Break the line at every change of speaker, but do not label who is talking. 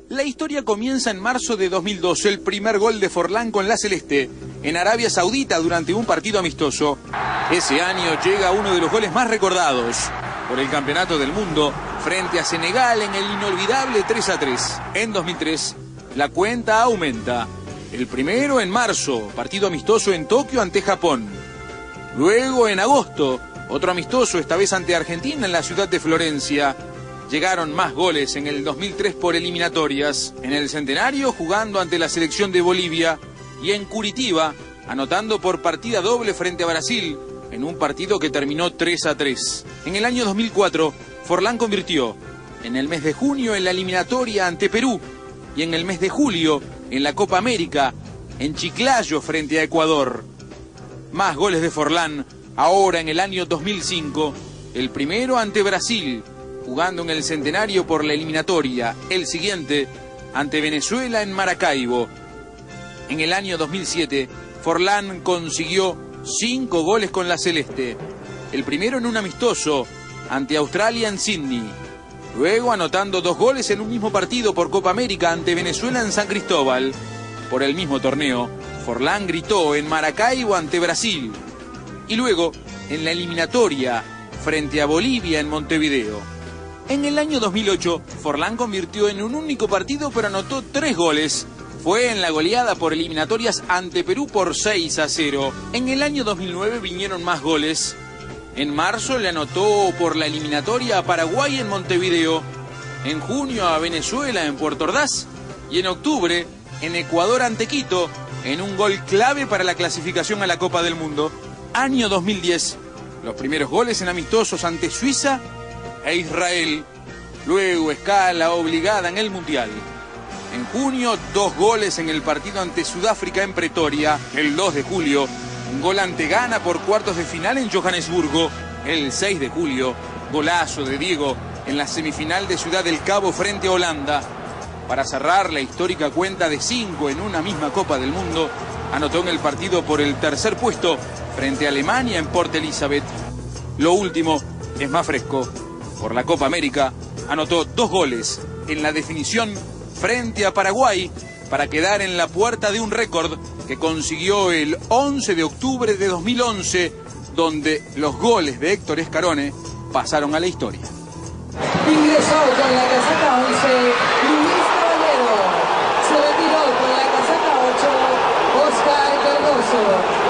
La historia comienza en marzo de 2002, el primer gol de Forlán con la celeste en Arabia Saudita durante un partido amistoso. Ese año llega uno de los goles más recordados por el Campeonato del Mundo frente a Senegal en el inolvidable 3-3. En 2003, la cuenta aumenta. El primero en marzo, partido amistoso en Tokio ante Japón. Luego en agosto, otro amistoso, esta vez ante Argentina en la ciudad de Florencia. Llegaron más goles en el 2003 por eliminatorias, en el Centenario jugando ante la selección de Bolivia y en Curitiba anotando por partida doble frente a Brasil en un partido que terminó 3-3. En el año 2004, Forlán convirtió en el mes de junio en la eliminatoria ante Perú y en el mes de julio en la Copa América en Chiclayo frente a Ecuador. Más goles de Forlán ahora en el año 2005, el primero ante Brasil, jugando en el Centenario por la eliminatoria, el siguiente ante Venezuela en Maracaibo. En el año 2007, Forlán consiguió 5 goles con la celeste, el primero en un amistoso ante Australia en Sydney, luego anotando 2 goles en un mismo partido por Copa América ante Venezuela en San Cristóbal. Por el mismo torneo, Forlán gritó en Maracaibo ante Brasil y luego en la eliminatoria frente a Bolivia en Montevideo. En el año 2008, Forlán convirtió en un único partido pero anotó 3 goles. Fue en la goleada por eliminatorias ante Perú por 6-0. En el año 2009 vinieron más goles. En marzo le anotó por la eliminatoria a Paraguay en Montevideo. En junio a Venezuela en Puerto Ordaz. Y en octubre en Ecuador ante Quito en un gol clave para la clasificación a la Copa del Mundo. Año 2010. Los primeros goles en amistosos ante Suiza e Israel, luego escala obligada en el Mundial. En junio, 2 goles en el partido ante Sudáfrica en Pretoria. El 2 de julio, un gol ante Ghana por cuartos de final en Johannesburgo. El 6 de julio, golazo de Diego en la semifinal de Ciudad del Cabo frente a Holanda. Para cerrar la histórica cuenta de 5 en una misma Copa del Mundo, anotó en el partido por el tercer puesto frente a Alemania en Port Elizabeth. Lo último es más fresco. Por la Copa América, anotó 2 goles en la definición frente a Paraguay para quedar en la puerta de un récord que consiguió el 11 de octubre de 2011, donde los goles de Héctor Escarone pasaron a la historia.
Ingresó con la casaca 11, Luis Caballero. Se retiró con la casaca 8, Oscar Cardoso.